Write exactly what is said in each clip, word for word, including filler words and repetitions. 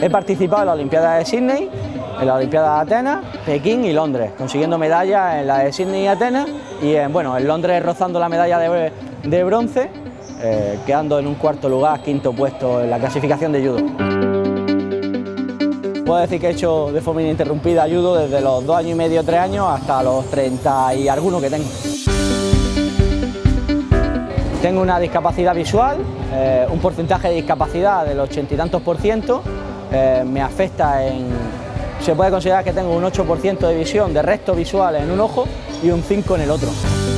He participado en la Olimpiada de Sydney, en la Olimpiada de Atenas, Pekín y Londres, consiguiendo medallas en la de Sydney y Atenas y en, bueno, en Londres rozando la medalla de, de bronce, eh, quedando en un cuarto lugar, quinto puesto en la clasificación de judo. Puedo decir que he hecho de forma ininterrumpida judo desde los dos años y medio, tres años, hasta los treinta y algunos que tengo. Tengo una discapacidad visual, eh, un porcentaje de discapacidad del ochenta y tantos por ciento, eh, me afecta en... Se puede considerar que tengo un ocho por ciento de visión de resto visual en un ojo y un cinco por ciento en el otro.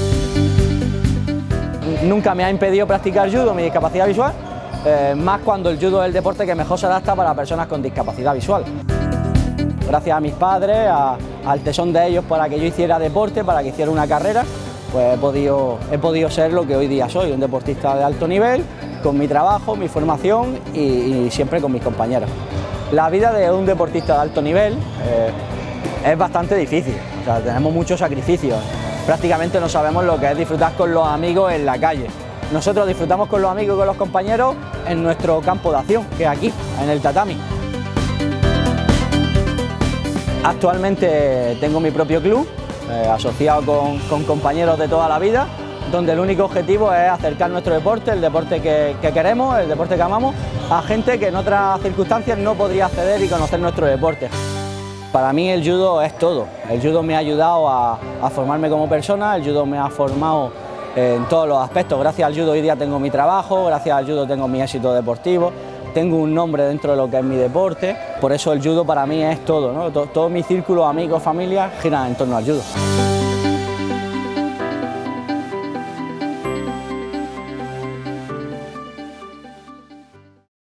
Nunca me ha impedido practicar judo mi discapacidad visual, eh, más cuando el judo es el deporte que mejor se adapta para personas con discapacidad visual. Gracias a mis padres, a, al tesón de ellos para que yo hiciera deporte, para que hiciera una carrera, pues he podido, he podido ser lo que hoy día soy, un deportista de alto nivel, con mi trabajo, mi formación y, y siempre con mis compañeros. La vida de un deportista de alto nivel eh, es bastante difícil, o sea, tenemos muchos sacrificios, prácticamente no sabemos lo que es disfrutar con los amigos en la calle. Nosotros disfrutamos con los amigos y con los compañeros en nuestro campo de acción, que es aquí, en el tatami. Actualmente tengo mi propio club, eh, asociado con, con compañeros de toda la vida, donde el único objetivo es acercar nuestro deporte, el deporte que, que queremos, el deporte que amamos, a gente que en otras circunstancias no podría acceder y conocer nuestro deporte. Para mí el judo es todo, el judo me ha ayudado a, a formarme como persona, el judo me ha formado en todos los aspectos. Gracias al judo hoy día tengo mi trabajo, gracias al judo tengo mi éxito deportivo, tengo un nombre dentro de lo que es mi deporte, por eso el judo para mí es todo, ¿no? Todo, todo mi círculo, amigos, familia, giran en torno al judo.